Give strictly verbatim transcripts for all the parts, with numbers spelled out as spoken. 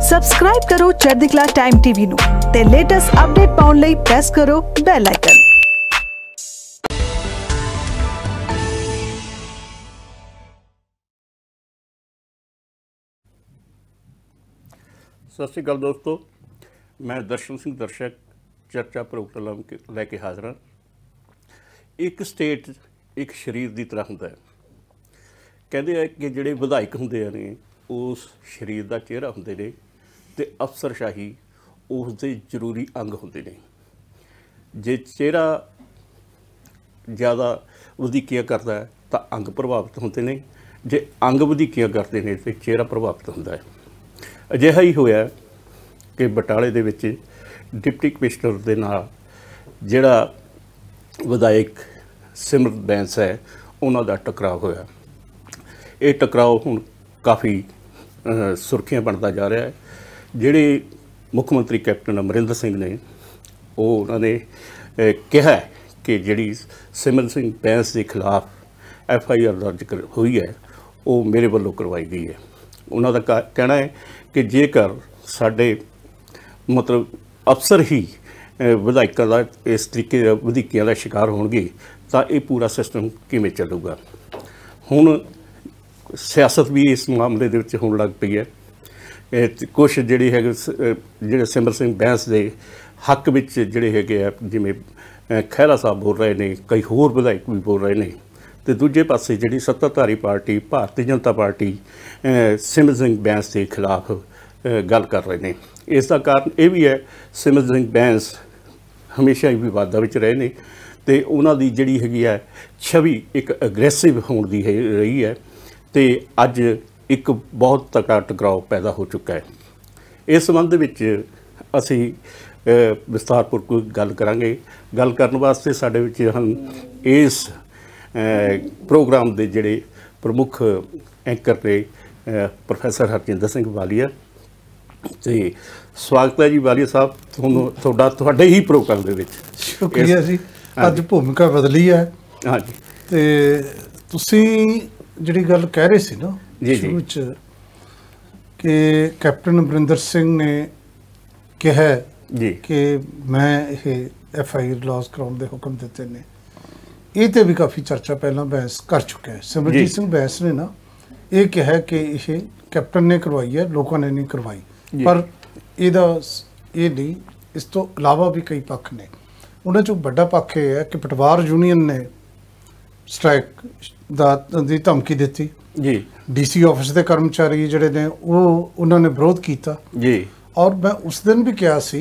Subscribe ਕਰੋ ਚੜ੍ਹਦੀ ਕਲਾ ਟਾਈਮ ਟੀਵੀ ਨੂੰ ਤੇ ਲੇਟੈਸਟ ਅਪਡੇਟ ਪਾਉਣ ਲਈ ਪ੍ਰੈਸ ਕਰੋ ਬੈਲ ਆਈਕਨ। सत श्री अकाल दोस्तों, मैं दर्शन सिंह दर्शक चर्चा प्रोग्राम लैके हाजिर हाँ। एक स्टेट एक शरीर की तरह होंदा है। कहते हैं कि जिहड़े विधायक होंदे ने उस शरीर का चेहरा होंदे ने ते अफसरशाही उसके जरूरी अंग होंदे ने। जे चेहरा ज़्यादा वधीकियां करता है तो अंग प्रभावित होंदे ने, जे अंग वधीकियां करते हैं तो चेहरा प्रभावित होंदा है। अजिहा ही होया कि बटाले दे विच डिप्टी कमिश्नर दे नाल जिहड़ा विधायक सिमरत बैंस है उन्हां दा टकराव होया। ये टकराव हुण काफ़ी सुर्खियां बनता जा रहा है। जिहड़े मुख मंत्री कैप्टन अमरिंदर सिंह ने वो उन्होंने कहा कि जिहड़ी सिमरत सिंह बैंस के खिलाफ एफ आई आर दर्ज हुई है वो मेरे वालों करवाई गई है। उन्हों का कहना है कि जेकर साडे मतलब अफसर ही विधायकों का इस तरीके वधीकियां का शिकार होणगे तो ये पूरा सिस्टम किवें चलूगा। हुण सियासत भी इस मामले दे विच होण लग पई है। कुछ जिहड़ी है जिहड़े सिमरत सिंह बैंस के हक विच जिहड़े हैगे आ जिवें खैरा साहब बोल रहे हैं, कई होर विधायक भी बोल रहे हैं तो दूजे पासे जिहड़ी सत्ताधारी पार्टी भारतीय जनता पार्टी सिमरत सिंह बैंस के खिलाफ गल कर रहे हैं। इसका कारण ये भी है सिमरत सिंह बैंस हमेशा ही विवादां विच रहे हैं तो उन्हां दी जिहड़ी हैगी है छवि एक अग्रैसिव होण दी रही है तो अज एक बहुत तगड़ा टकराव पैदा हो चुका है। इस संबंध विच असीं विस्तारपूर्वक गल करांगे। गल करन वास्ते साडे विच हम इस प्रोग्राम के जिहड़े प्रमुख एंकर ने प्रोफैसर हरजिंदर सिंह वालिया तो स्वागत है जी वालिया साहब, तुहाडा तुहाडे ही प्रोग्राम दे विच। शुक्रिया जी, अज भूमिका बदली है। हाँ जी, तो तुसीं जिहड़ी गल कह रहे सी ना शुरू च कि कैप्टन अमरिंदर सिंह ने कहा जी कि मैं ये एफ आई आर लॉज कराउण दे हुक्म दिते ने, ये तो भी काफ़ी चर्चा पहला बहस कर चुका है। सिमरजीत सिंह बैंस ने ना ये कहा कि ये कैप्टन ने करवाई है, लोगों ने नहीं करवाई, पर ਇਹਦਾ ਇਹ नहीं, इस तो इलावा भी कई पक्ष ने। उन्हें जो बड़ा पक्ष ये है कि पटवार यूनीयन ने स्ट्राइक दी धमकी दी जी, डी सी ऑफिस के कर्मचारी जिहड़े ने वो उन्होंने विरोध किया जी। और मैं उस दिन भी कहा सी,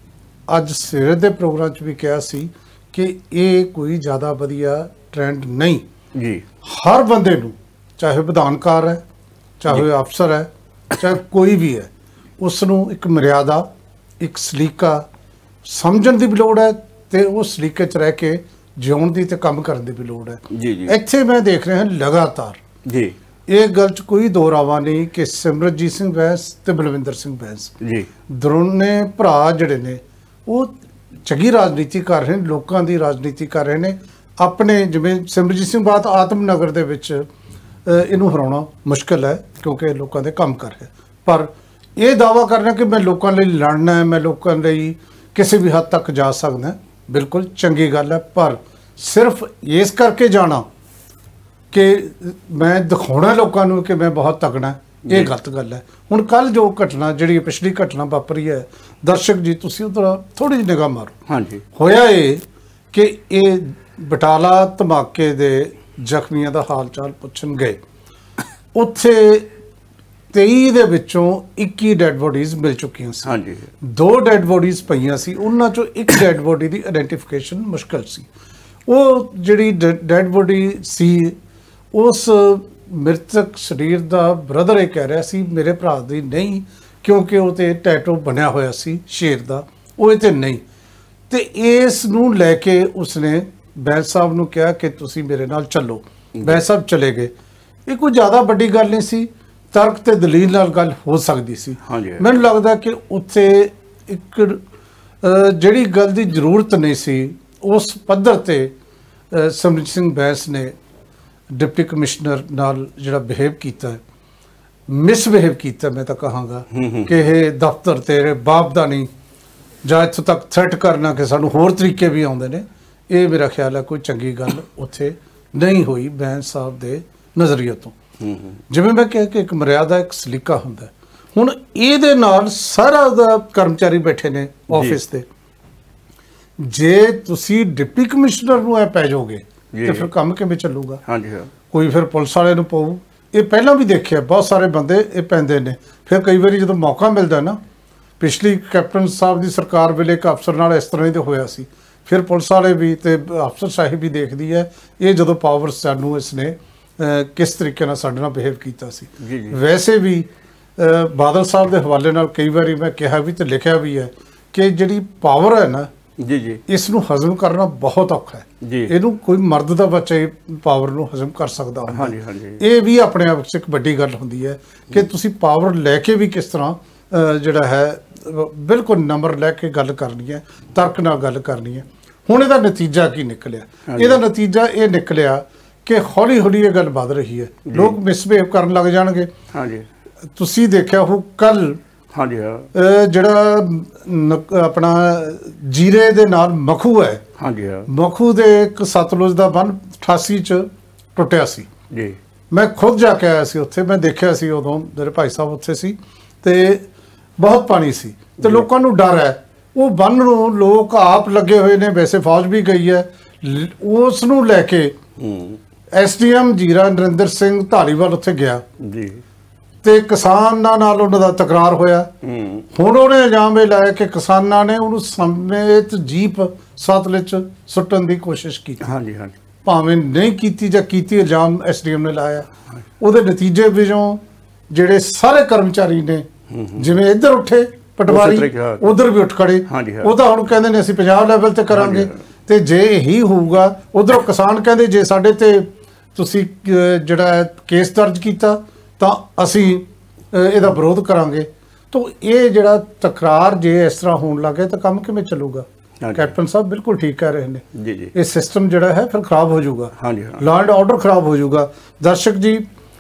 अज सवेरे के प्रोग्राम च भी कहा सी कि ये कोई ज़्यादा वधिया ट्रेंड नहीं जी। हर बंदे नूं, चाहे विधानकार है, चाहे अफसर है, चाहे कोई भी है, उसनूं एक मर्यादा एक सलीका समझण की भी लोड़ है तो उस सलीके च रह के जिउण की तो काम करने की भी लोड़ है। जी जी। इत्थे मैं देख रहा लगातार जी ये गल च कोई दो रावा नहीं कि सिमरतजीत सिंह बैंस ते बलविंदर सिंह बैंस जी दोने भरा जिहड़े ने वो चंगी राजनीति कर रहे हैं, लोगों की राजनीति कर रहे हैं। अपने जिवें सिमरजीत सिंह बात आत्मनगर दे विच इनू हराउणा मुश्किल है क्योंकि लोगों के काम कर रहे, पर यह दावा करना कि मैं लोगों लिए लड़ना है, मैं लोगों लिए किसी भी हद तक जा सकदा, बिल्कुल चंगी गल है। पर सिर्फ इस करके जाना कि मैं दिखाना लोगों को कि मैं बहुत तगड़ा, ये गलत गल है। हुण कल जो घटना जिहड़ी पिछली घटना वापरी है, दर्शक जी तुसीं उधर थोड़ी जी निगाह मारो। हाँ जी, होया ये कि ये बटाला धमाके दे जख्मियों का हाल चाल पुछण गए, उत्थे तेई दे विचों इक्की डैड बॉडीज़ मिल चुकियां सी। हाँ जी, दो डैड बॉडीज़ पईयां सी, उन्हां चों एक डैड बॉडी की आइडेंटिफिकेशन मुश्किल सी। वो जिहड़ी डैड बॉडी सी उस मृतक शरीर का ब्रदर ये कह रहा सी मेरे भरा दी नहीं, क्योंकि वो तो टैटो बनया होया सी शेर का, वो तो नहीं। तो इस नूं लैके उसने बैंस साहब नूं कहा कि तुसी मेरे नाल चलो। बैंस साहब चले गए। ये कोई ज़्यादा बड़ी गल नहीं सी, तर्क ते दलील नाल गल हो सकती सी। हाँ जी, मैनूं लगदा कि उत्थे एक जिहड़ी गल की जरूरत नहीं सी उस पद्धर ते सिमरजीत सिंह बैंस ने डिप्टी कमिश्नर नाल जिहड़ा बिहेव कीता है ਮਿਸਬਿਹੇਵ ਕੀਤਾ ਮੈਂ ਤਾਂ ਕਹਾਂਗਾ ਕਿ ਇਹ ਦਫ਼ਤਰ ਤੇਰੇ ਬਾਪ ਦਾ ਨਹੀਂ, ਜਾਂ ਇੱਥੋਂ ਤੱਕ ਥ੍ਰੈਟ ਕਰਨਾ ਕਿ ਸਾਨੂੰ ਹੋਰ ਤਰੀਕੇ ਵੀ ਆਉਂਦੇ ਨੇ, ਇਹ ਮੇਰਾ ਖਿਆਲ ਹੈ ਕੋਈ ਚੰਗੀ ਗੱਲ ਉੱਥੇ ਨਹੀਂ ਹੋਈ ਬੈਂਸ ਸਾਹਿਬ ਦੇ ਨਜ਼ਰੀਏ ਤੋਂ। ਜਿਵੇਂ ਮੈਂ ਕਿਹਾ ਕਿ ਇੱਕ ਮਰਿਆਦਾ ਇੱਕ ਸਲੀਕਾ ਹੁੰਦਾ। ਹੁਣ ਇਹਦੇ ਨਾਲ ਸਾਰਾ ਦਾ ਕਰਮਚਾਰੀ ਬੈਠੇ ਨੇ ਆਫਿਸ ਤੇ, ਜੇ ਤੁਸੀਂ ਡਿਪਟੀ ਕਮਿਸ਼ਨਰ ਨੂੰ ਇਹ ਪੈ ਜਾਓਗੇ ਤੇ ਫਿਰ ਕੰਮ ਕਿਵੇਂ ਚੱਲੂਗਾ? ਹਾਂਜੀ ਹਾਂ, ਕੋਈ ਫਿਰ ਪੁਲਿਸ ਵਾਲੇ ਨੂੰ ਪਊ। ਇਹ ਪਹਿਲਾਂ ਵੀ ਦੇਖਿਆ ਬਹੁਤ ਸਾਰੇ ਬੰਦੇ ਇਹ ਪੈਂਦੇ ਨੇ। ਫਿਰ ਕਈ ਵਾਰੀ ਜਦੋਂ ਮੌਕਾ ਮਿਲਦਾ ਨਾ, ਪਿਛਲੀ ਕੈਪਟਨ ਸਾਹਿਬ ਦੀ ਸਰਕਾਰ ਵੇਲੇ ਇੱਕ ਅਫਸਰ ਨਾਲ ਇਸ ਤਰ੍ਹਾਂ ਹੀ ਤੇ ਹੋਇਆ ਸੀ। ਫਿਰ ਪੁਲਿਸ ਵਾਲੇ ਵੀ ਤੇ ਅਫਸਰਸ਼ਾਹੀ ਵੀ ਦੇਖਦੀ ਹੈ ਇਹ ਜਦੋਂ ਪਾਵਰ ਸਾਨੂੰ ਇਸਨੇ ਕਿਸ ਤਰੀਕੇ ਨਾਲ ਸਾਡੇ ਨਾਲ ਬਿਹੇਵ ਕੀਤਾ ਸੀ। ਵੈਸੇ ਵੀ ਬਾਦਲ ਸਾਹਿਬ ਦੇ ਹਵਾਲੇ ਨਾਲ ਕਈ ਵਾਰੀ ਮੈਂ ਕਿਹਾ ਵੀ ਤੇ ਲਿਖਿਆ ਵੀ ਹੈ ਕਿ ਜਿਹੜੀ ਪਾਵਰ ਹੈ ਨਾ ਜੀ ਜੀ ਇਸ ਨੂੰ ਹਜ਼ਮ ਕਰਨਾ ਬਹੁਤ ਔਖਾ ਹੈ ਜੀ। ਇਹਨੂੰ ਕੋਈ ਮਰਦ ਦਾ ਬੱਚਾ ਇਹ ਪਾਵਰ ਨੂੰ ਹਜ਼ਮ ਕਰ ਸਕਦਾ ਹੁੰਦਾ। ਹਾਂਜੀ ਹਾਂਜੀ, ਇਹ ਵੀ ਆਪਣੇ ਆਪ 'ਚ ਇੱਕ ਵੱਡੀ ਗੱਲ ਹੁੰਦੀ ਹੈ ਕਿ ਤੁਸੀਂ ਪਾਵਰ ਲੈ ਕੇ ਵੀ ਕਿਸ ਤਰ੍ਹਾਂ ਜਿਹੜਾ ਹੈ ਬਿਲਕੁਲ ਨੰਬਰ ਲੈ ਕੇ ਗੱਲ ਕਰਨੀ ਹੈ, ਤਰਕ ਨਾਲ ਗੱਲ ਕਰਨੀ ਹੈ। ਹੁਣ ਇਹਦਾ ਨਤੀਜਾ ਕੀ ਨਿਕਲਿਆ? ਇਹਦਾ ਨਤੀਜਾ ਇਹ ਨਿਕਲਿਆ ਕਿ ਹੌਲੀ ਹੌਲੀ ਇਹ ਗੱਲ ਵੱਧ ਰਹੀ ਹੈ, ਲੋਕ ਮਿਸਬਿਹੇਵ ਕਰਨ ਲੱਗ ਜਾਣਗੇ। ਹਾਂਜੀ, ਤੁਸੀਂ ਦੇਖਿਆ ਹੋ ਕੱਲ ਹਾਂਜੀ ਹਾਂ ਜਿਹੜਾ ਆਪਣਾ ਜੀਰੇ ਦੇ ਨਾਲ ਮਖੂ ਹੈ, ਹਾਂਜੀ ਹਾਂ ਮਖੂ ਦੇ ਇੱਕ ਸਤਲੁਜ ਦਾ ਬੰਨ ਅਠਾਸੀ ਚ ਟੁੱਟਿਆ ਸੀ ਜੀ। ਮੈਂ ਖੁਦ ਜਾ ਕੇ ਆਇਆ ਸੀ ਉੱਥੇ, ਮੈਂ ਦੇਖਿਆ ਸੀ ਉਦੋਂ ਮੇਰੇ ਭਾਈ ਸਾਹਿਬ ਉੱਥੇ ਸੀ ਤੇ ਬਹੁਤ ਪਾਣੀ ਸੀ ਤੇ ਲੋਕਾਂ ਨੂੰ ਡਰ ਹੈ। ਉਹ ਬੰਨ ਨੂੰ ਲੋਕ ਆਪ ਲੱਗੇ ਹੋਏ ਨੇ, ਵੈਸੇ ਫੌਜ ਵੀ ਗਈ ਹੈ। ਉਸ ਨੂੰ ਲੈ ਕੇ ਐਸ ਡੀ ਐਮ ਜੀਰਾ ਨਰਿੰਦਰ ਸਿੰਘ ਧਾਲੀਵਾਲ ਉੱਥੇ ਗਿਆ ਜੀ ਤੇ ਕਿਸਾਨਾਂ ਨਾਲ ਉਹਨਾਂ ਦਾ ਤਕਰਾਰ ਹੋਇਆ। ਹੁਣ ਉਹਨੇ ਇਲਜ਼ਾਮ ਇਹ ਲਾਇਆ ਕਿ ਕਿਸਾਨਾਂ ਨੇ ਉਹਨੂੰ ਸਮੇਤ ਜੀਪ ਸਤਲੁਜ ਚ ਸੁੱਟਣ ਦੀ ਕੋਸ਼ਿਸ਼ ਕੀਤੀ। ਹਾਂਜੀ ਹਾਂਜੀ, ਭਾਵੇਂ ਨਹੀਂ ਕੀਤੀ ਜਾਂ ਕੀਤੀ, ਇਲਜ਼ਾਮ ਐਸ ਡੀ ਐਮ ਨੇ ਲਾਇਆ। ਉਹਦੇ ਨਤੀਜੇ ਵਜੋਂ ਜਿਹੜੇ ਸਾਰੇ ਕਰਮਚਾਰੀ ਨੇ ਜਿਵੇਂ ਇੱਧਰ ਉੱਠੇ ਪਟਵਾਰੀ, ਉਧਰ ਵੀ ਉੱਠ ਖੜੇ। ਉਹ ਤਾਂ ਹੁਣ ਕਹਿੰਦੇ ਨੇ ਅਸੀਂ ਪੰਜਾਬ ਲੈਵਲ ਤੇ ਕਰਾਂਗੇ ਤੇ ਜੇ ਇਹੀ ਹੋਊਗਾ, ਉਧਰੋਂ ਕਿਸਾਨ ਕਹਿੰਦੇ ਜੇ ਸਾਡੇ ਤੇ ਤੁਸੀਂ ਜਿਹੜਾ ਕੇਸ ਦਰਜ ਕੀਤਾ ਤਾਂ ਅਸੀਂ ਇਹਦਾ ਵਿਰੋਧ ਕਰਾਂਗੇ। ਤਾਂ ਇਹ ਜਿਹੜਾ ਤਕਰਾਰ ਜੇ ਇਸ ਤਰ੍ਹਾਂ ਹੋਣ ਲੱਗੇ ਤਾਂ ਕੰਮ ਕਿਵੇਂ ਚੱਲੂਗਾ? ਕੈਪਟਨ ਸਾਹਿਬ ਬਿਲਕੁਲ ਠੀਕ ਕਹਿ ਰਹੇ ਨੇ ਜੀ ਜੀ, ਇਹ ਸਿਸਟਮ ਜਿਹੜਾ ਹੈ ਫਿਰ ਖਰਾਬ ਹੋ ਜਾਊਗਾ। ਹਾਂਜੀ, ਲਾਅ ਐਂਡ ਆਰਡਰ ਖਰਾਬ ਹੋ ਜਾਊਗਾ। ਦਰਸ਼ਕ ਜੀ,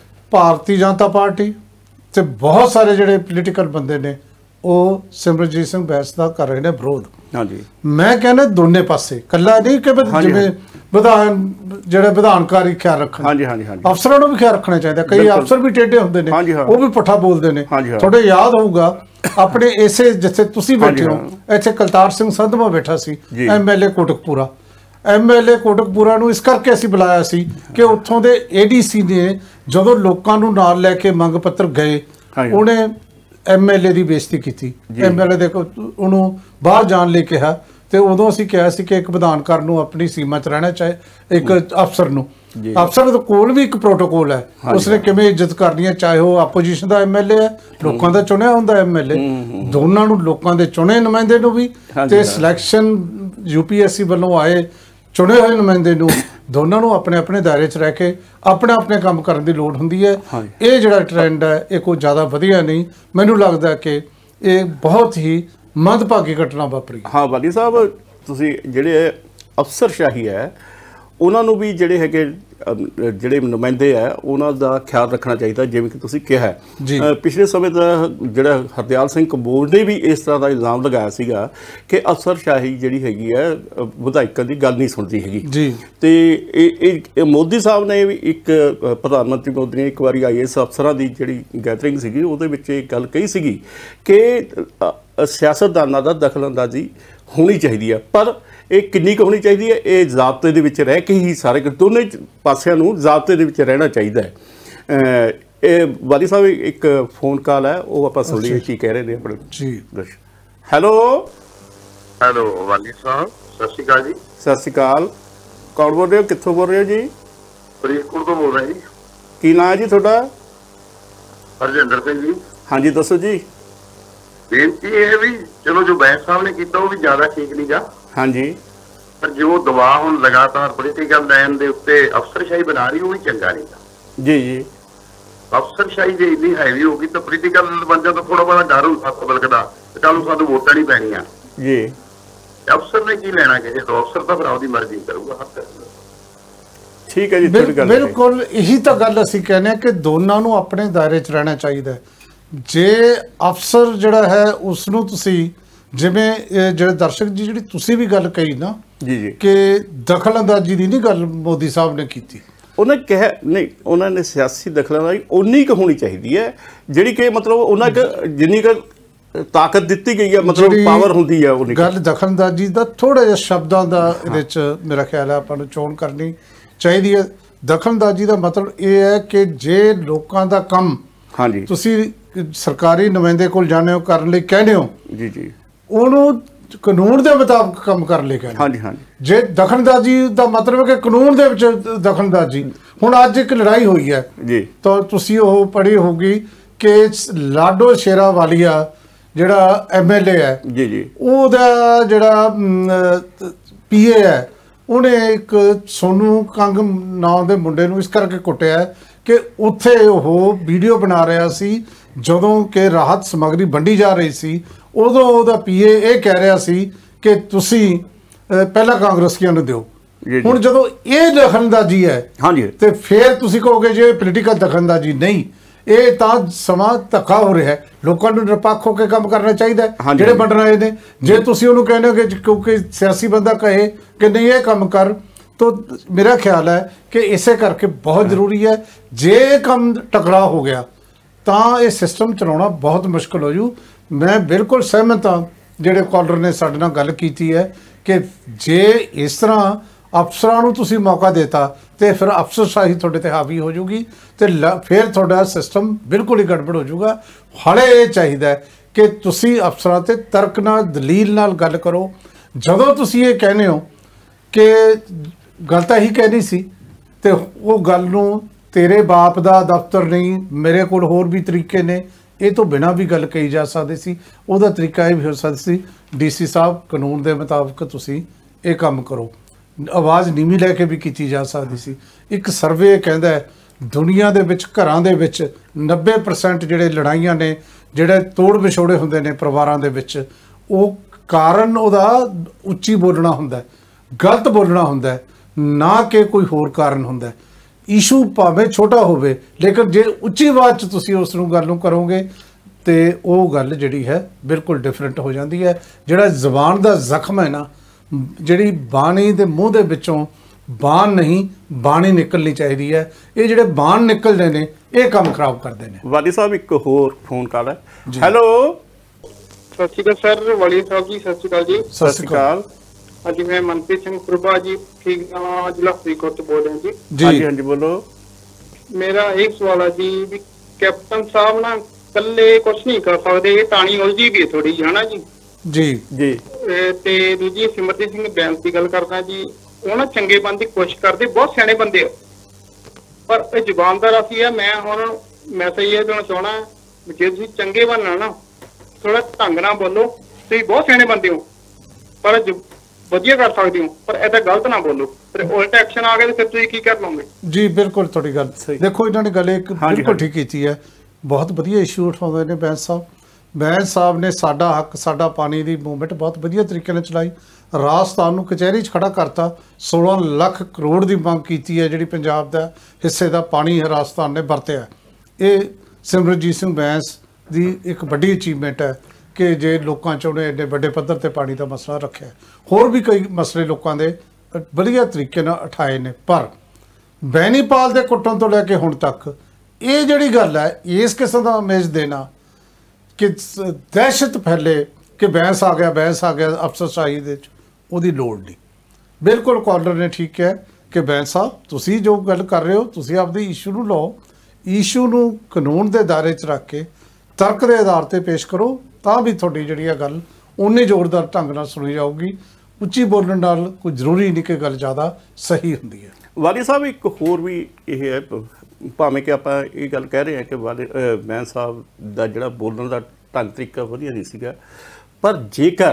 ਭਾਰਤੀ ਜਨਤਾ ਪਾਰਟੀ ਤੇ ਬਹੁਤ ਸਾਰੇ ਜਿਹੜੇ ਪੋਲੀਟੀਕਲ ਬੰਦੇ ਨੇ ਉਹ ਸਿਮਰਜੀਤ ਸਿੰਘ ਬੈਂਸ ਦਾ ਕਰ ਰਹੇ ਨੇ ਵਿਰੋਧ। ਹਾਂਜੀ, ਮੈਂ ਕਹਿੰਦਾ ਦੋਨੇ ਪਾਸੇ, ਇਕੱਲਾ ਨਹੀਂ ਕਿ ਜਿਵੇਂ ਵਿਧਾਨ ਜਿਹੜੇ ਵਿਧਾਨਕਾਰੀ ਖਿਆਲ ਰੱਖਣ, ਹਾਂਜੀ ਹਾਂਜੀ ਹਾਂਜੀ, ਅਫਸਰਾਂ ਨੂੰ ਵੀ ਖਿਆਲ ਰੱਖਣਾ ਚਾਹੀਦਾ। ਕਈ ਅਫਸਰ ਵੀ ਟੇਢੇ ਹੁੰਦੇ ਨੇ, ਉਹ ਵੀ ਪੁੱਠਾ ਬੋਲਦੇ ਨੇ। ਤੁਹਾਡੇ ਯਾਦ ਹੋਊਗਾ ਆਪਣੇ ਇਸੇ ਜਿੱਥੇ ਤੁਸੀਂ ਬੈਠੇ ਹੋ, ਇੱਥੇ ਕਲਤਾਰ ਸਿੰਘ ਸੰਧਵਾ ਬੈਠਾ ਸੀ, M L A Kotkapura. M L A Kotkapura ਨੂੰ ਇਸ ਕਰਕੇ ਅਸੀਂ ਬੁਲਾਇਆ ਸੀ ਕਿ ਉੱਥੋਂ ਦੇ ਏ ਡੀ ਸੀ ਨੇ ਜਦੋਂ ਲੋਕਾਂ ਨੂੰ ਨਾਲ ਲੈ ਕੇ ਮੰਗ ਪੱਤਰ ਗਏ, ਉਹਨੇ ਐਮ ਐਲ ਏ ਦੀ ਬੇਇੱਜ਼ਤੀ ਕੀਤੀ। ਐਮ ਐਲ ਏ ਦੇ ਉਹਨੂੰ ਬਾਹਰ ਜਾਣ ਲਈ ਕਿਹਾ ਤੇ ਉਦੋਂ ਅਸੀਂ ਕਿਹਾ ਸੀ ਕਿ ਇੱਕ ਵਿਧਾਨਕਾਰ ਨੂੰ ਆਪਣੀ ਸੀਮਾ 'ਚ ਰਹਿਣਾ ਚਾਹੇ, ਇੱਕ ਅਫਸਰ ਨੂੰ। ਅਫਸਰ ਦੇ ਕੋਲ ਵੀ ਇੱਕ ਪ੍ਰੋਟੋਕੋਲ ਹੈ, ਉਸਨੇ ਕਿਵੇਂ ਇੱਜ਼ਤ ਕਰਨੀ ਹੈ, ਚਾਹੇ ਉਹ ਆਪੋਜੀਸ਼ਨ ਦਾ ਐਮ ਐਲ ਏ ਹੈ, ਲੋਕਾਂ ਦਾ ਚੁਣਿਆ ਹੁੰਦਾ ਐਮ ਐਲ ਏ। ਦੋਨਾਂ ਨੂੰ, ਲੋਕਾਂ ਦੇ ਚੁਣੇ ਨੁਮਾਇੰਦੇ ਨੂੰ ਵੀ ਤੇ selection U P S C ਵੱਲੋਂ ਆਏ ਚੁਣੇ ਹੋਏ ਨੁਮਾਇੰਦੇ ਨੂੰ, ਦੋਨਾਂ ਨੂੰ ਆਪਣੇ ਆਪਣੇ ਦਾਇਰੇ 'ਚ ਰਹਿ ਕੇ ਆਪਣੇ ਆਪਣੇ ਕੰਮ ਕਰਨ ਦੀ ਲੋੜ ਹੁੰਦੀ ਹੈ। ਇਹ ਜਿਹੜਾ ਟ੍ਰੈਂਡ ਹੈ ਇਹ ਕੋਈ ਜ਼ਿਆਦਾ ਵਧੀਆ ਨਹੀਂ। ਮੈਨੂੰ ਲੱਗਦਾ ਕਿ ਇਹ ਬਹੁਤ ਹੀ ਮੰਦਭਾਗੀ ਘਟਨਾ ਵਾਪਰੀ। ਹਾਂ ਵਾਲੀ ਸਾਹਿਬ, ਤੁਸੀਂ ਜਿਹੜੇ ਅਫਸਰਸ਼ਾਹੀ ਹੈ ਉਹਨਾਂ ਨੂੰ ਵੀ ਜਿਹੜੇ ਹੈਗੇ ਜਿਹੜੇ ਨੁਮਾਇੰਦੇ ਆ ਉਹਨਾਂ ਦਾ ਖਿਆਲ ਰੱਖਣਾ ਚਾਹੀਦਾ। ਜਿਵੇਂ ਕਿ ਤੁਸੀਂ ਕਿਹਾ ਪਿਛਲੇ ਸਮੇਂ ਦਾ ਜਿਹੜਾ ਹਰਦਿਆਲ ਸਿੰਘ ਕੰਬੋਜ ਨੇ ਵੀ ਇਸ ਤਰ੍ਹਾਂ ਦਾ ਇਲਜ਼ਾਮ ਲਗਾਇਆ ਸੀਗਾ ਕਿ ਅਫਸਰਸ਼ਾਹੀ ਜਿਹੜੀ ਹੈਗੀ ਹੈ ਵਿਧਾਇਕਾਂ ਦੀ ਗੱਲ ਨਹੀਂ ਸੁਣਦੀ ਹੈਗੀ ਜੀ। ਤੇ ਇਹ ਮੋਦੀ ਸਾਹਿਬ ਨੇ ਵੀ ਇੱਕ ਪ੍ਰਧਾਨ ਮੰਤਰੀ ਮੋਦੀ ਨੇ ਇੱਕ ਵਾਰੀ ਆਈ ਐਸ ਅਫਸਰਾਂ ਦੀ ਜਿਹੜੀ ਗੈਦਰਿੰਗ ਸੀਗੀ ਉਹਦੇ ਵਿੱਚ ਇਹ ਗੱਲ ਕਹੀ ਸੀਗੀ ਕਿ ਸਿਆਸਤਦਾਨਾਂ ਦਾ ਦਖਲਅੰਦਾਜ਼ੀ ਹੋਣੀ ਚਾਹੀਦੀ ਹੈ, ਪਰ ਇਹ ਕਿੰਨੀ ਕੁ ਹੋਣੀ ਚਾਹੀਦੀ ਹੈ? ਇਹ ਜ਼ਾਬਤੇ ਦੇ ਵਿੱਚ ਰਹਿ ਕੇ ਹੀ ਸਾਰੇ ਦੋਨੇ ਪਾਸਿਆਂ ਨੂੰ ਜ਼ਾਬਤੇ ਦੇ ਵਿੱਚ ਰਹਿਣਾ ਚਾਹੀਦਾ ਹੈ। ਇਹ ਵਾਲੀ ਸਾਹਿਬ ਇੱਕ ਫੋਨ ਕਾਲ ਹੈ, ਉਹ ਆਪਾਂ ਸੁਣ ਲਈਏ ਕੀ ਕਹਿ ਰਹੇ ਨੇ ਆਪਣੇ ਜੀ। ਹੈਲੋ ਹੈਲੋ ਵਾਲੀ ਸਾਹਿਬ, ਸਤਿ ਸ਼੍ਰੀ ਅਕਾਲ ਜੀ। ਸਤਿ ਸ਼੍ਰੀ ਅਕਾਲ। ਕੌਣ ਬੋਲ ਰਹੇ ਹੋ, ਕਿੱਥੋਂ ਬੋਲ ਰਹੇ ਹੋ ਜੀ? ਫਰੀਦਕੋਟ ਤੋਂ ਬੋਲ ਰਹੇ ਜੀ। ਕੀ ਨਾਂ ਹੈ ਜੀ ਤੁਹਾਡਾ? ਹਰਜਿੰਦਰ ਸਿੰਘ ਜੀ। ਹਾਂਜੀ ਦੱਸੋ ਜੀ। ਬੇਨਤੀ ਇਹ ਵੀ ਚਲੋ ਜੋ ਬੈਂਸ ਸਾਹਿਬ ਨੇ ਕੀਤਾ ਉਹ ਵੀ ਜ਼ਿਆਦਾ ਠੀਕ ਨਹੀਂ ਗਾ। ਹਾਂਜੀ, ਪਰ ਜੋ ਦਬਾਅ ਹੁਣ ਲਗਾਤਾਰ ਪੋਲੀਟੀਕਲ ਲਾਈਨ ਦੇ ਉੱਤੇ ਅਫਸਰਸ਼ਾਹੀ ਬਣਾ ਰਹੀ ਉਹ ਵੀ ਚੰਗਾ ਨਹੀਂ ਗਾ ਜੀ ਜੀ। ਅਫਸਰਸ਼ਾਹੀ ਜੇ ਇੰਨੀ ਹੈਵੀ ਹੋ ਗਈ ਤਾਂ ਪੋਲੀਟੀਕਲ ਬੰਦਿਆਂ ਤੋਂ ਥੋੜਾ ਬੜਾ ਡਰ ਹੁੰਦਾ ਬਲਕਦਾ ਤੇ ਕੱਲ ਨੂੰ ਸਾਨੂੰ ਵੋਟਾਂ ਨਹੀਂ ਪੈਣੀਆਂ ਜੀ। ਅਫਸਰ ਨੇ ਕੀ ਲੈਣਾ ਕਿ ਜੇ ਅਫਸਰ ਤਾਂ ਭਰਾ ਉਹਦੀ ਮਰਜ਼ੀ ਕਰੂਗਾ। ठीक है जी, बिल्कुल यही तो गल असीं कहने कि दोनों नूं अपने दायरे च रहना चाहिए। जे अफसर जिहड़ा है उसनूं तुसीं जिवें ਜਿਹੜੇ ਦਰਸ਼ਕ ਜੀ ਜਿਹੜੀ ਤੁਸੀਂ ਵੀ ਗੱਲ ਕਹੀ ਨਾ ਜੀ ਜੀ ਕਿ ਦਖਲਅੰਦਾਜ਼ੀ ਦੀ ਨਹੀਂ ਗੱਲ ਮੋਦੀ ਸਾਹਿਬ ਨੇ ਕੀਤੀ। ਉਹਨਾਂ ਕਿਹਾ ਨਹੀਂ, ਉਹਨਾਂ ਨੇ ਸਿਆਸੀ ਦਖਲਅੰਦਾਜ਼ੀ ਉਨੀ ਕੁ ਹੋਣੀ ਚਾਹੀਦੀ ਹੈ ਜਿਹੜੀ ਕਿ ਮਤਲਬ ਉਹਨਾਂ ਕ ਜਿੰਨੀ ਕੁ ਤਾਕਤ ਦਿੱਤੀ ਗਈ ਹੈ, ਮਤਲਬ ਪਾਵਰ ਹੁੰਦੀ ਹੈ ਉਨੀ। ਗੱਲ ਦਖਲਅੰਦਾਜ਼ੀ ਦਾ ਥੋੜਾ ਜਿਹਾ ਸ਼ਬਦਾਂ ਦਾ ਇਹਦੇ ਚ ਮੇਰਾ ਖਿਆਲ ਹੈ ਆਪਾਂ ਨੂੰ ਚੋਣ ਕਰਨੀ ਚਾਹੀਦੀ ਹੈ। ਦਖਲਅੰਦਾਜ਼ੀ ਦਾ ਮਤਲਬ ਇਹ ਹੈ ਕਿ ਜੇ ਲੋਕਾਂ ਦਾ ਕੰਮ ਹਾਂਜੀ ਤੁਸੀਂ ਸਰਕਾਰੀ ਨੁਮਾਇੰਦੇ ਕੋਲ ਜਾਂਦੇ ਹੋ ਕਰਨ ਲਈ ਕਹਿੰਦੇ ਹੋ ਜੀ ਜੀ ਉਹਨੂੰ ਕਾਨੂੰਨ ਦੇ ਮੁਤਾਬਕ ਕੰਮ ਕਰ ਲੈ ਕੇ। ਹਾਂਜੀ ਹਾਂਜੀ ਜੇ ਦਖਲਅੰਦਾਜ਼ੀ ਦਾ ਮਤਲਬ ਹੈ ਕਿ ਕਾਨੂੰਨ ਦੇ ਵਿੱਚ ਦਖਲਅੰਦਾਜ਼ੀ। ਹੁਣ ਅੱਜ ਇੱਕ ਲੜਾਈ ਹੋਈ ਹੈ ਜੀ, ਤਾਂ ਤੁਸੀਂ ਉਹ ਪੜ੍ਹੀ ਹੋਊਗੀ ਕਿ ਲਾਡੋ ਸ਼ੇਰਾਵਾਲੀਆ ਜਿਹੜਾ ਐਮ ਐਲ ਏ ਹੈ ਜੀ ਜੀ ਉਹਦਾ ਜਿਹੜਾ ਪੀ ਏ ਹੈ ਉਹਨੇ ਇੱਕ ਸੋਨੂ ਕੰਗ ਨਾਂ ਦੇ ਮੁੰਡੇ ਨੂੰ ਇਸ ਕਰਕੇ ਕੁੱਟਿਆ ਕਿ ਉੱਥੇ ਉਹ ਵੀਡੀਓ ਬਣਾ ਰਿਹਾ ਸੀ ਜਦੋਂ ਕਿ ਰਾਹਤ ਸਮੱਗਰੀ ਵੰਡੀ ਜਾ ਰਹੀ ਸੀ। ਉਦੋਂ ਉਹਦਾ ਪੀਏ ਇਹ ਕਹਿ ਰਿਹਾ ਸੀ ਕਿ ਤੁਸੀਂ ਪਹਿਲਾਂ ਕਾਂਗਰਸੀਆਂ ਨੂੰ ਦਿਓ। ਹੁਣ ਜਦੋਂ ਇਹ ਦਖਲਅੰਦਾਜ਼ੀ ਹੈ ਹਾਂਜੀ ਤੇ ਫਿਰ ਤੁਸੀਂ ਕਹੋਗੇ ਜੇ ਪੋਲੀਟੀਕਲ ਦਖਲਅੰਦਾਜ਼ੀ ਨਹੀਂ, ਇਹ ਤਾਂ ਸਮਾਂ ਧੱਕਾ ਹੋ ਰਿਹਾ ਹੈ। ਲੋਕਾਂ ਨੂੰ ਨਿਰਪੱਖ ਹੋ ਕੇ ਕੰਮ ਕਰਨਾ ਚਾਹੀਦਾ ਜਿਹੜੇ ਵੰਡ ਰਹੇ ਨੇ। ਜੇ ਤੁਸੀਂ ਉਹਨੂੰ ਕਹਿੰਦੇ ਹੋ ਕਿ ਕਿਉਂਕਿ ਸਿਆਸੀ ਬੰਦਾ ਕਹੇ ਕਿ ਨਹੀਂ ਇਹ ਕੰਮ ਕਰ, ਤਾਂ ਮੇਰਾ ਖਿਆਲ ਹੈ ਕਿ ਇਸੇ ਕਰਕੇ ਬਹੁਤ ਜ਼ਰੂਰੀ ਹੈ। ਜੇ ਕੰਮ ਟਕਰਾਅ ਹੋ ਗਿਆ ਤਾਂ ਇਹ ਸਿਸਟਮ ਚਲਾਉਣਾ ਬਹੁਤ ਮੁਸ਼ਕਿਲ ਹੋ ਜੂ। ਮੈਂ ਬਿਲਕੁਲ ਸਹਿਮਤ ਹਾਂ ਜਿਹੜੇ ਕਾਲਰ ਨੇ ਸਾਡੇ ਨਾਲ ਗੱਲ ਕੀਤੀ ਹੈ ਕਿ ਜੇ ਇਸ ਤਰ੍ਹਾਂ ਅਫਸਰਾਂ ਨੂੰ ਤੁਸੀਂ ਮੌਕਾ ਦੇਤਾ ਤੇ ਫਿਰ ਅਫਸਰਸ਼ਾਹੀ ਤੁਹਾਡੇ ਤੇ ਹਾਵੀ ਹੋ ਜੂਗੀ ਤੇ ਫਿਰ ਤੁਹਾਡਾ ਸਿਸਟਮ ਬਿਲਕੁਲ ਹੀ ਗੜਬੜ ਹੋ ਜੂਗਾ। ਹਾਲੇ ਇਹ ਚਾਹੀਦਾ ਕਿ ਤੁਸੀਂ ਅਫਸਰਾਂ ਤੇ ਤਰਕ ਨਾਲ ਦਲੀਲ ਨਾਲ ਗੱਲ ਕਰੋ। ਜਦੋਂ ਤੁਸੀਂ ਇਹ ਕਹਿੰਦੇ ਹੋ ਕਿ ਗੱਲ ਤਾਂ ਹੀ ਕਹਿਣੀ ਸੀ ਤੇ ਉਹ ਗੱਲ ਨੂੰ ਤੇਰੇ ਬਾਪ ਦਾ ਦਫ਼ਤਰ ਨਹੀਂ, ਮੇਰੇ ਕੋਲ ਹੋਰ ਵੀ ਤਰੀਕੇ ਨੇ, ਇਹ ਤੋਂ ਬਿਨਾਂ ਵੀ ਗੱਲ ਕਹੀ ਜਾ ਸਕਦੀ ਸੀ। ਉਹਦਾ ਤਰੀਕਾ ਇਹ ਵੀ ਹੋ ਸਕਦਾ ਸੀ ਡੀ ਸੀ ਸਾਹਿਬ ਕਾਨੂੰਨ ਦੇ ਮੁਤਾਬਕ ਤੁਸੀਂ ਇਹ ਕੰਮ ਕਰੋ। ਆਵਾਜ਼ ਨੀਵੀਂ ਲੈ ਕੇ ਵੀ ਕੀਤੀ ਜਾ ਸਕਦੀ ਸੀ। ਇੱਕ ਸਰਵੇ ਕਹਿੰਦਾ ਦੁਨੀਆ ਦੇ ਵਿੱਚ ਘਰਾਂ ਦੇ ਵਿੱਚ ਨੱਬੇ ਪਰਸੈਂਟ ਜਿਹੜੇ ਲੜਾਈਆਂ ਨੇ, ਜਿਹੜੇ ਤੋੜ ਵਿਛੋੜੇ ਹੁੰਦੇ ਨੇ ਪਰਿਵਾਰਾਂ ਦੇ ਵਿੱਚ, ਉਹ ਕਾਰਨ ਉਹਦਾ ਉੱਚੀ ਬੋਲਣਾ ਹੁੰਦਾ, ਗਲਤ ਬੋਲਣਾ ਹੁੰਦਾ, ਨਾ ਕਿ ਕੋਈ ਹੋਰ ਕਾਰਨ ਹੁੰਦਾ। ਇਸ਼ੂ ਭਾਵੇਂ ਛੋਟਾ ਹੋਵੇ ਲੇਕਿਨ ਜੇ ਉੱਚੀ ਆਵਾਜ਼ 'ਚ ਤੁਸੀਂ ਉਸ ਨੂੰ ਗੱਲ ਨੂੰ ਕਰੋਗੇ ਤੇ ਉਹ ਗੱਲ ਜਿਹੜੀ ਹੈ ਬਿਲਕੁਲ ਡਿਫਰੈਂਟ ਹੋ ਜਾਂਦੀ ਹੈ। ਜਿਹੜਾ ਜ਼ਬਾਨ ਦਾ ਜ਼ਖਮ ਹੈ ਨਾ, ਜਿਹੜੀ ਬਾਣੀ ਦੇ ਮੂੰਹ ਦੇ ਵਿੱਚੋਂ ਬਾਣ ਨਹੀਂ ਬਾਣੀ ਨਿਕਲਣੀ ਚਾਹੀਦੀ ਹੈ। ਇਹ ਜਿਹੜੇ ਬਾਣ ਨਿਕਲਦੇ ਨੇ ਇਹ ਕੰਮ ਖਰਾਬ ਕਰਦੇ ਨੇ। ਵਾਲੀ ਸਾਹਿਬ ਇੱਕ ਹੋਰ ਫੋਨ ਕਾਲ ਹੈ। ਹੈਲੋ, ਸਤਿ ਸ਼੍ਰੀ ਅਕਾਲ ਸਰ। ਵਾਲੀ ਸਾਹਿਬ ਜੀ ਸਤਿ ਸ਼੍ਰੀ ਅਕਾਲ ਜੀ। ਸਤਿ ਸ਼੍ਰੀ ਅਕਾਲ। ਹਾਂਜੀ ਮੈਂ ਮਨਪ੍ਰੀਤ ਸਿੰਘ ਪ੍ਰਭਾ ਜੀ ਠੀਕ ਜ਼ਿਲ੍ਹਾ ਫਰੀਦਕੋਟ ਤੋਂ ਬੋਲ ਰਿਹਾ ਜੀ। ਜੀ ਹਾਂਜੀ ਬੋਲੋ। ਮੇਰਾ ਇੱਕ ਸਵਾਲ ਹੈ ਜੀ ਵੀ ਕੈਪਟਨ ਸਾਹਿਬ ਨਾ ਇਕੱਲੇ ਕੁਝ ਨਹੀਂ ਕਰ ਸਕਦੇ, ਇਹ ਟਾਣੀ ਉਲਝੀ ਵੀ ਥੋੜੀ ਜਿਹੀ ਹਨਾ ਜੀ। ਜੀ ਜੀ ਤੇ ਦੂਜੀ ਸਿਮਰਜੀਤ ਸਿੰਘ ਬੈਂਸ ਦੀ ਗੱਲ ਕਰਦਾ ਜੀ, ਉਹ ਨਾ ਚੰਗੇ ਬਣਨ ਦੀ ਕੋਸ਼ਿਸ਼ ਕਰਦੇ, ਬਹੁਤ ਸਿਆਣੇ ਬੰਦੇ ਆ ਪਰ ਇਹ ਜ਼ੁਬਾਨ ਦਾ ਰਾਸੀ ਆ। ਮੈਂ ਹੁਣ ਮੈਸੇਜ ਇਹ ਦੇਣਾ ਚਾਹਣਾ ਜੇ ਤੁਸੀਂ ਚੰਗੇ ਬਣਨਾ ਨਾ ਥੋੜਾ ਢੰਗ ਨਾਲ ਬੋਲੋ। ਤੁਸੀਂ ਬਹੁਤ ਸਿਆਣੇ ਬੰਦੇ ਹੋ ਪਰ ਵਧੀਆ ਕਰ ਸਕਦੇ ਹੋ, ਪਰ ਇਹਦਾ ਗਲਤ ਨਾ ਬੋਲੋ, ਫਿਰ ਉਲਟ ਐਕਸ਼ਨ ਆ ਗਿਆ ਤੇ ਫਿਰ ਤੁਸੀਂ ਕੀ ਕਰ ਲਓਗੇ? ਜੀ ਬਿਲਕੁਲ ਤੁਹਾਡੀ ਗੱਲ ਸਹੀ। ਦੇਖੋ ਇਹਨਾਂ ਨੇ ਗੱਲ ਇੱਕ ਬਿਲਕੁਲ ਠੀਕ ਕੀਤੀ ਹੈ। ਬਹੁਤ ਵਧੀਆ ਇਸ਼ੂ ਉਠਾਉਂਦੇ ਨੇ ਬੈਂਸ ਸਾਹਿਬ। ਬੈਂਸ ਸਾਹਿਬ ਨੇ ਸਾਡਾ ਹੱਕ ਸਾਡਾ ਪਾਣੀ ਦੀ ਮੂਵਮੈਂਟ ਬਹੁਤ ਵਧੀਆ ਤਰੀਕੇ ਨਾਲ ਚਲਾਈ। ਰਾਜਸਥਾਨ ਨੂੰ ਕਚਹਿਰੀ 'ਚ ਖੜਾ ਕਰਤਾ। ਸੋਲਾਂ ਲੱਖ ਕਰੋੜ ਦੀ ਮੰਗ ਕੀਤੀ ਹੈ ਜਿਹੜੀ ਪੰਜਾਬ ਦਾ ਹਿੱਸੇ ਦਾ ਪਾਣੀ ਰਾਜਸਥਾਨ ਨੇ ਵਰਤਿਆ। ਇਹ ਸਿਮਰਜੀਤ ਸਿੰਘ ਬੈਂਸ ਦੀ ਇੱਕ ਵੱਡੀ ਅਚੀਵਮੈਂਟ ਹੈ ਕਿ ਜੇ ਲੋਕਾਂ 'ਚ ਉਹਨੇ ਐਡੇ ਵੱਡੇ ਪੱਧਰ 'ਤੇ ਪਾਣੀ ਦਾ ਮਸਲਾ ਰੱਖਿਆ। ਹੋਰ ਵੀ ਕਈ ਮਸਲੇ ਲੋਕਾਂ ਦੇ ਵਧੀਆ ਤਰੀਕੇ ਨਾਲ ਉਠਾਏ ਨੇ। ਪਰ ਬੈਨੀਪਾਲ ਦੇ ਕੁੱਟਣ ਤੋਂ ਲੈ ਕੇ ਹੁਣ ਤੱਕ ਇਹ ਜਿਹੜੀ ਗੱਲ ਹੈ ਇਸ ਕਿਸਮ ਦਾ ਇਮੇਜ ਦੇਣਾ ਕਿ ਦਹਿਸ਼ਤ ਫੈਲੇ ਕਿ ਬੈਂਸ ਆ ਗਿਆ ਬੈਂਸ ਆ ਗਿਆ ਅਫਸਰਸ਼ਾਹੀ ਦੇ 'ਚ, ਉਹਦੀ ਲੋੜ ਨਹੀਂ। ਬਿਲਕੁਲ ਕਾਲਰ ਨੇ ਠੀਕ ਕਿਹਾ ਕਿ ਬੈਂਸ ਸਾਹਿਬ ਤੁਸੀਂ ਜੋ ਗੱਲ ਕਰ ਰਹੇ ਹੋ ਤੁਸੀਂ ਆਪਦੇ ਇਸ਼ੂ ਨੂੰ ਲਓ, ਇਸ਼ੂ ਨੂੰ ਕਾਨੂੰਨ ਦੇ ਦਾਇਰੇ 'ਚ ਰੱਖ ਕੇ ਤਰਕ ਦੇ ਆਧਾਰ 'ਤੇ ਪੇਸ਼ ਕਰੋ ਤਾਂ ਵੀ ਤੁਹਾਡੀ ਜਿਹੜੀ ਆ ਗੱਲ ਉਨੀ ਜ਼ੋਰਦਾਰ ਢੰਗ ਨਾਲ ਸੁਣੀ ਜਾਊਗੀ। ਉੱਚੀ ਬੋਲਣ ਨਾਲ ਕੋਈ ਜ਼ਰੂਰੀ ਨਹੀਂ ਕਿ ਗੱਲ ਜ਼ਿਆਦਾ ਸਹੀ ਹੁੰਦੀ ਹੈ। ਵਾਲੀ ਸਾਹਿਬ ਇੱਕ ਹੋਰ ਵੀ ਇਹ ਹੈ, ਭਾਵੇਂ ਕਿ ਆਪਾਂ ਇਹ ਗੱਲ ਕਹਿ ਰਹੇ ਹਾਂ ਕਿ ਵਾਲੀ ਬੈਂਸ ਸਾਹਿਬ ਦਾ ਜਿਹੜਾ ਬੋਲਣ ਦਾ ਢੰਗ ਤਰੀਕਾ ਵਧੀਆ ਨਹੀਂ ਸੀਗਾ, ਪਰ ਜੇਕਰ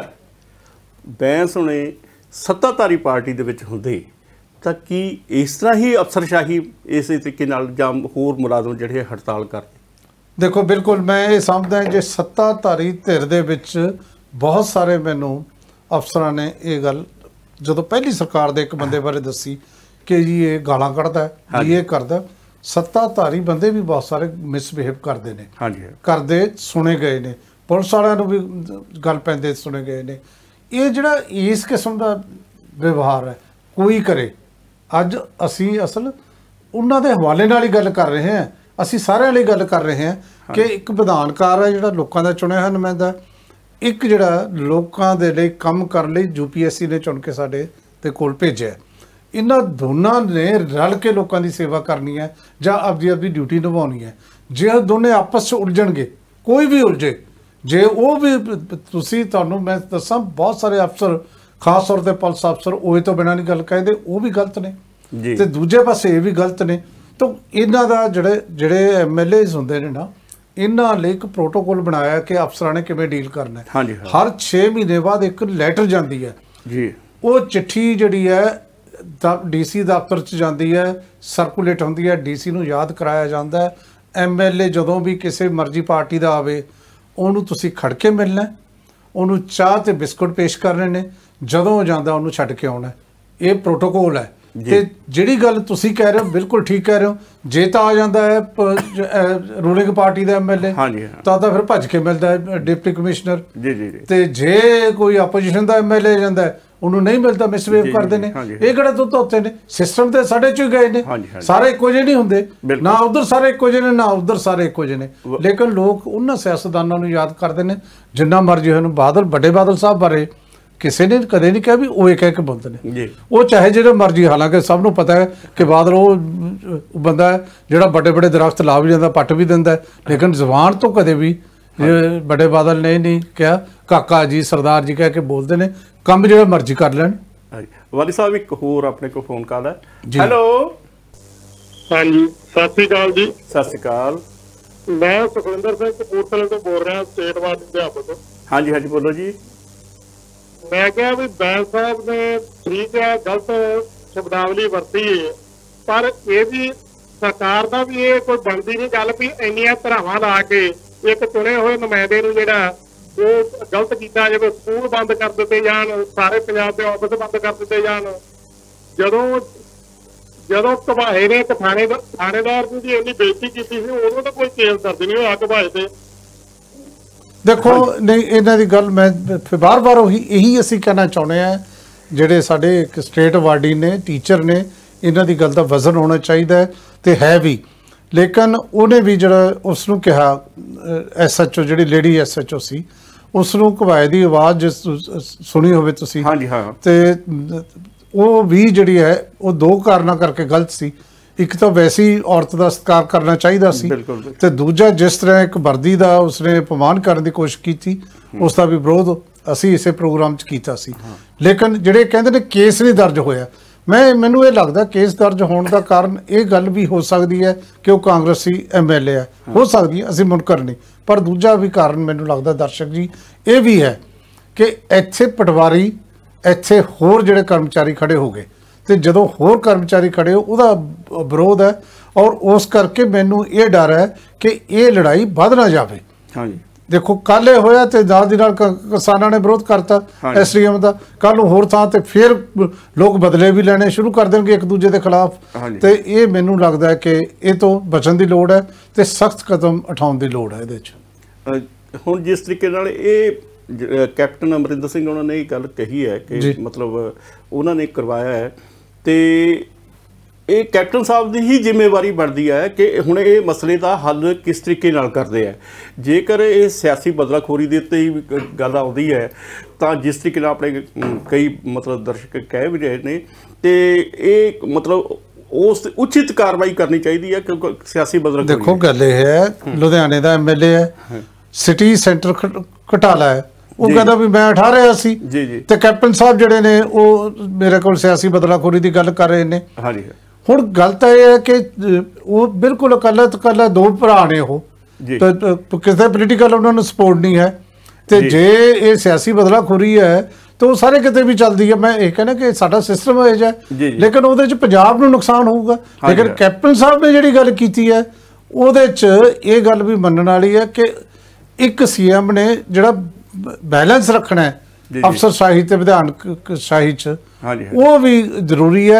ਬੈਂਸ ਹੁਣੇ ਸੱਤਾਧਾਰੀ ਪਾਰਟੀ ਦੇ ਵਿੱਚ ਹੁੰਦੇ ਤਾਂ ਕੀ ਇਸ ਤਰ੍ਹਾਂ ਹੀ ਅਫਸਰਸ਼ਾਹੀ ਇਸੇ ਤਰੀਕੇ ਨਾਲ ਜਾਂ ਹੋਰ ਮੁਲਾਜ਼ਮ ਜਿਹੜੇ ਹੜਤਾਲ ਕਰਦੇ? ਦੇਖੋ ਬਿਲਕੁਲ ਮੈਂ ਇਹ ਸਮਝਦਾ ਜੇ ਸੱਤਾਧਾਰੀ ਧਿਰ ਦੇ ਵਿੱਚ ਬਹੁਤ ਸਾਰੇ ਮੈਨੂੰ ਅਫਸਰਾਂ ਨੇ ਇਹ ਗੱਲ ਜਦੋਂ ਪਹਿਲੀ ਸਰਕਾਰ ਦੇ ਇੱਕ ਬੰਦੇ ਬਾਰੇ ਦੱਸੀ कि जी ये गालां कढ़दा है, ये करदा। सत्ताधारी बंदे भी बहुत सारे मिसबिहेव करते हैं, करते सुने गए ने, पुलिस वालों भी गल पैंदे सुने गए ने। ये जिहड़ा इस किस्म का व्यवहार है कोई करे, अज असी असल उन्हां दे हवाले नाल ही गल कर रहे हैं, असी सारिਆਂ ਲਈ गल कर रहे हैं कि एक विधानकार है जिहड़ा लोकां दा चुनिया होया नुमाइंदा, एक जिहड़ा लोकां दे लई काम करन लई यूपीएससी ने चुन के साडे ते कोल भेजिया। इन्हां दोनों ने रल के लोगों की सेवा करनी है जां आपदी आपदी ड्यूटी निभानी है। जे दोनों आपस च उलझणगे, कोई भी उलझे, जे वो भी तुसीं तुहानूं मैं दसां बहुत सारे अफसर खास तौर पर पुलिस अफसर ओए तो बिना नहीं गल कहते, वो भी गलत ने ते दूजे पासे ये भी गलत ने। तो इन्हां दा जिहड़े जिहड़े एम एल एज हुंदे ने ना, इन्हां लई एक प्रोटोकॉल बनाया कि अफसरां ने किवें डील करना है। हर छे महीने बाद एक लैटर जाती है जी, वो चिट्ठी जिहड़ी है डी सी दफ्तर च जाती है, सर्कुलेट होंदी है, डी सी नूं याद कराया जाता है। एम एल ए जदों भी किसी मर्जी पार्टी का आवे उन्होंने तुसीं खड़ के मिलना, उन्होंने चाह ते बिस्कुट पेश करने ने, जदों जाता उन्होंने छड्ड के आउणा। ये प्रोटोकॉल है। ते जिहड़ी गल तुसीं कह रहे हो बिल्कुल ठीक कह रहे हो, जे तो आ जाता है रूलिंग पार्टी का एम एल ए तो फिर भज के मिलता है डिप्टी कमिश्नर, ते जे कोई अपोजिशन का एम एल ए जाता है उन्होंने नहीं मिलता, मिसबिहेव करते हैं। ये किहड़ा दुध धोते ने, सिस्टम तो साढ़े चो ही गए ने, सारे इक्को जिहे नहीं होंदे, ना उधर सारे इक्को जिहे ने ना उधर सारे इक्को जिहे ने। लेकिन लोग उन्होंने सियासतदानों नूं याद करते हैं जिन्ना मर्जी होए। बादल बड़े बादल साहब बारे किसी ने कदे नहीं कहा भी वो एक एक बंदे ने, वो चाहे जो मर्जी, हालांकि सबनों पता है कि बादल वो बंदा है जो बड़े बड़े दरख्त ला भी जाता, पट भी दिंदा है, लेकिन जबान तो कदे भी बड़े बादल ने नहीं कहा काका जी सरदार जी कह के बोलते हैं, काम जो मर्जी कर लैन। वाली साहब एक होर अपने को फोन कॉल है। हेलो, हाँ जी, सत श्री अकाल जी। सत श्री अकाल, मैं सुखविंदर सिंह कपूरथले तो बोल रहा, स्टेट वार्ड अध्यापक। हाँ जी, हाँ जी, बोलो जी। मैं क्या भी बैल साहब ने ठीक है गलत शब्दावली वरती है, पर यह भी सरकार का भी ये कोई बनती नहीं गल भी इन्नियां धरावां ला के एक चुने हुए नुमाइंदे नूं जिहड़ा वो गलत किया जाए, स्कूल बंद कर दिते जान, सारे पंजाब के ऑफिस बंद कर दिते जान। जदों जदों घबाए ने थाने थानेदार की इन्नी बेइज्जती की थी उदों तो कोई केस दर्ज नहीं होया घबाए ते। देखो नहीं इन्हां दी गल मैं फिर बार बार वही यही असीं कहना चाहुंदे हैं, जिहड़े साडे स्टेट वार्डी ने टीचर ने इन्हां दी गल दा वजन होना चाहिए ते है भी। लेकिन उन्हें भी जिहड़ा उसनूं कहा एस एच ओ जिहड़ी लेडी एस एच ओ सी उसनूं घबाए दी आवाज़ जिस सुनी होवे तुसीं, हाँ जी हाँ, ते वो भी जिहड़ी है वो दो कारणों करके गलत सी। एक तो वैसे ही औरत का सत्कार करना चाहिए सी, ते दूजा जिस तरह एक वर्दी का उसने अपमान करने की कोशिश की थी उसका भी विरोध असी इसे प्रोग्राम च कीता सी। लेकिन जिहड़े कहंदे ने केस नहीं दर्ज होया, मैं मैनूं ये लगदा केस दर्ज होने का कारण ये गल भी हो सकती है कि वो कांग्रेसी एम एल ए है, हो सकती है, असीं मुनकर नहीं। पर दूजा भी कारण मैनूं लगदा दर्शक जी ये भी है कि इत्थे पटवारी इत्थे होर जिहड़े कर्मचारी खड़े हो गए, तो जदों होर कर्मचारी खड़े हो उहदा विरोध है, और उस करके मैनूं ये डर है कि ये लड़ाई वध ना जाए। हाँ जी, देखो कल ये होया तो नाल दी नाल किसानां ने विरोध करता एस डी एम का, कल होर थां ते फिर लोग बदले भी लेने शुरू कर देंगे एक दूजे के खिलाफ। तो ये मैनूं लगदा है कि ये तो बचन की लोड़ है तो सख्त कदम उठाउण की लोड़ है। इहदे च हुण जिस तरीके नाल ये कैप्टन अमरिंदर सिंह उन्होंने ये गल कही है कि मतलब उन्होंने करवाया है, तो ये कैप्टन साहब की ही जिम्मेवारी बनती है कि हुण ये मसले का हल किस तरीके नाल करते हैं। जेकर ये सियासी बदलाखोरी के उत्ते ही गल आउंदी है तो जिस तरीके नाल अपने कई मतलब दर्शक कह भी रहे हैं, तो ये मतलब उस उचित कार्रवाई करनी चाहिए है क्योंकि सियासी बदलाखोरी। देखो गल ये है लुधियाने का एम एल ए है, सिटी सेंटर घटाला है, वो कहता भी मैं उठा रहा सी, तो कैप्टन साहब जिहड़े ने वो मेरे को सियासी बदलाखोरी की गल कर रहे हैं। हाँ जी, हुण गल तां इह है कि वो बिल्कुल इकल्ला तो इकल्ला दो भरा ने वो, तो किसी पोलीटिकल उन्होंने सपोर्ट नहीं है, तो जे ये सियासी बदलाखोरी है तो सारे किते भी चलती है। मैं ये कहना कि साडा सिस्टम हो जाए, लेकिन उहदे च पंजाब नूं नुकसान होऊगा। लेकिन कैप्टन साहब ने जिहड़ी गल कीती है उहदे च ये गल भी मनण वाली है कि एक सी एम ने जिहड़ा बैलेंस रखना है अफसरशाही ते विधानक शाही च, वो भी जरूरी है।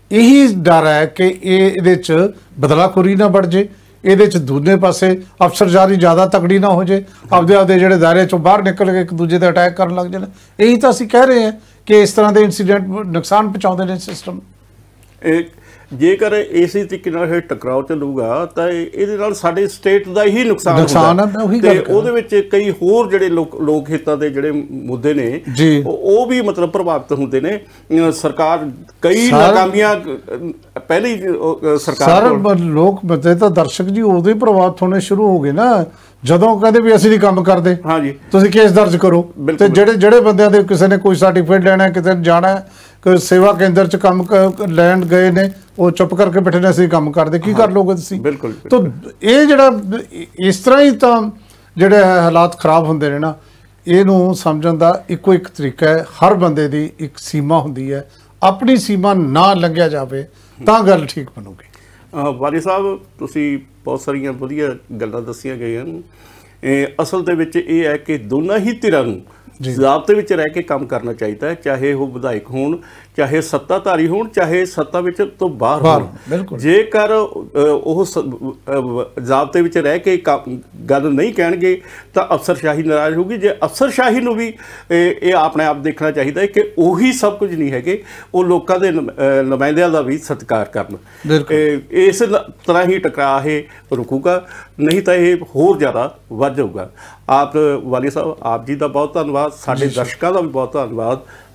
ਇਹੀ ਡਰ ਹੈ ਕਿ ਇਹ ਇਹਦੇ 'ਚ ਬਦਲਾਖੋਰੀ ਨਾ ਵੱਧ ਜੇ, ਇਹਦੇ 'ਚ ਦੂਜੇ ਪਾਸੇ ਅਫਸਰਸ਼ਾਹੀ ਜ਼ਿਆਦਾ ਤਕੜੀ ਨਾ ਹੋ ਜੇ, ਆਪਦੇ ਆਪਦੇ ਜਿਹੜੇ ਦਾਇਰੇ 'ਚੋਂ ਬਾਹਰ ਨਿਕਲ ਕੇ ਇੱਕ ਦੂਜੇ 'ਤੇ ਅਟੈਕ ਕਰਨ ਲੱਗ ਜਾਣ। ਇਹੀ ਤਾਂ ਅਸੀਂ ਕਹਿ ਰਹੇ ਹਾਂ ਕਿ ਇਸ ਤਰ੍ਹਾਂ ਦੇ ਇੰਸੀਡੈਂਟ ਨੁਕਸਾਨ ਪਹੁੰਚਾਉਂਦੇ ਨੇ ਸਿਸਟਮ। ਜੇਕਰ ਇਸੇ ਤਰੀਕੇ ਨਾਲ ਇਹ ਟਕਰਾਓ ਚੱਲੂਗਾ ਤਾਂ ਇਹਦੇ ਨਾਲ ਸਾਡੇ ਸਟੇਟ ਦਾ ਹੀ ਨੁਕਸਾਨ ਨੁਕਸਾਨ ਹੈ। ਉਹੀ ਗੱਲ ਉਹਦੇ ਵਿੱਚ ਕਈ ਹੋਰ ਜਿਹੜੇ ਲੋਕ ਲੋਕ ਹਿੱਤਾਂ ਦੇ ਜਿਹੜੇ ਮੁੱਦੇ ਨੇ ਉਹ ਵੀ ਮਤਲਬ ਪ੍ਰਭਾਵਿਤ ਹੁੰਦੇ ਨੇ। ਸਰਕਾਰ ਕਈ ਨਾਕਾਮੀਆਂ ਪਹਿਲੀ ਸਰਕਾਰ ਲੋਕ ਮਤੇ ਤਾਂ ਦਰਸ਼ਕ ਜੀ ਉਦੋਂ ਹੀ ਪ੍ਰਭਾਵਿਤ ਹੋਣੇ ਸ਼ੁਰੂ ਹੋ ਗਏ ਨਾ ਜਦੋਂ ਕਹਿੰਦੇ ਵੀ ਅਸੀਂ ਨਹੀਂ ਕੰਮ ਕਰਦੇ, ਹਾਂਜੀ ਤੁਸੀਂ ਕੇਸ ਦਰਜ ਕਰੋ। ਤੇ ਜਿਹੜੇ ਜਿਹੜੇ ਬੰਦਿਆਂ ਦੇ ਕਿਸੇ ਨੇ ਕੋਈ ਸਰਟੀਫਿਕੇਟ ਲੈਣਾ, ਕਿਤੇ ਜਾਣਾ, ਕੋਈ ਸੇਵਾ ਕੇਂਦਰ 'ਚ ਕੰਮ ਲੈਣ ਗਏ ਨੇ, ਉਹ ਚੁੱਪ ਕਰਕੇ ਬੈਠੇ ਨੇ ਅਸੀਂ ਕੰਮ ਕਰਦੇ, ਕੀ ਕਰ ਲੋਗੇ ਤੁਸੀਂ? ਬਿਲਕੁਲ। ਤਾਂ ਇਹ ਜਿਹੜਾ ਇਸ ਤਰ੍ਹਾਂ ਹੀ ਤਾਂ ਜਿਹੜੇ ਹਾਲਾਤ ਖਰਾਬ ਹੁੰਦੇ ਨੇ ਨਾ, ਇਹਨੂੰ ਸਮਝਣ ਦਾ ਇੱਕੋ ਇੱਕ ਤਰੀਕਾ ਹੈ, ਹਰ ਬੰਦੇ ਦੀ ਇੱਕ ਸੀਮਾ ਹੁੰਦੀ ਹੈ, ਆਪਣੀ ਸੀਮਾ ਨਾ ਲੰਘਿਆ ਜਾਵੇ ਤਾਂ ਗੱਲ ਠੀਕ ਬਣੂਗੀ। ਵਾਲੀ ਸਾਹਿਬ ਤੁਸੀਂ ਬਹੁਤ ਸਾਰੀਆਂ ਵਧੀਆ ਗੱਲਾਂ ਦੱਸੀਆਂ ਗਈਆਂ। ਅਸਲ ਦੇ ਵਿੱਚ ਇਹ ਹੈ ਕਿ ਦੋਨਾਂ ਹੀ ਧਿਰਾਂ ਨੂੰ ਜ਼ਾਬਤੇ ਵਿੱਚ ਰਹਿ ਕੇ ਕੰਮ ਕਰਨਾ ਚਾਹੀਦਾ ਹੈ, ਚਾਹੇ ਉਹ ਵਿਧਾਇਕ ਹੋਣ, ਚਾਹੇ ਸੱਤਾਧਾਰੀ ਹੋਣ, ਚਾਹੇ ਸੱਤਾ ਵਿੱਚ ਤੋਂ ਬਾਹਰ ਹੋਣ। ਜੇਕਰ ਉਹ ਜ਼ਾਬਤੇ ਵਿੱਚ ਰਹਿ ਕੇ ਗੱਲ ਨਹੀਂ ਕਹਿਣਗੇ ਤਾਂ ਅਫਸਰਸ਼ਾਹੀ ਨਾਰਾਜ਼ ਹੋਊਗੀ। ਜੇ ਅਫਸਰਸ਼ਾਹੀ ਨੂੰ ਵੀ ਇਹ ਆਪਣੇ ਆਪ ਦੇਖਣਾ ਚਾਹੀਦਾ ਹੈ ਕਿ ਉਹੀ ਸਭ ਕੁਝ ਨਹੀਂ ਹੈਗੇ, ਉਹ ਲੋਕਾਂ ਦੇ ਨੁਮਾਇੰਦਿਆਂ ਦਾ ਵੀ ਸਤਿਕਾਰ ਕਰਨ। ਇਸ ਤਰ੍ਹਾਂ ਹੀ ਟਕਰਾਅ ਇਹ ਰੁਕੂਗਾ, ਨਹੀਂ ਤਾਂ ਇਹ ਹੋਰ ਜ਼ਿਆਦਾ ਵੱਧ ਜਾਊਗਾ। ਆਪ ਵਾਲੀ ਸਾਹਿਬ, ਆਪ ਜੀ ਦਾ ਬਹੁਤ ਧੰਨਵਾਦ, ਸਾਡੇ ਦਰਸ਼ਕਾਂ ਦਾ ਵੀ ਬਹੁਤ ਧੰਨਵਾਦ।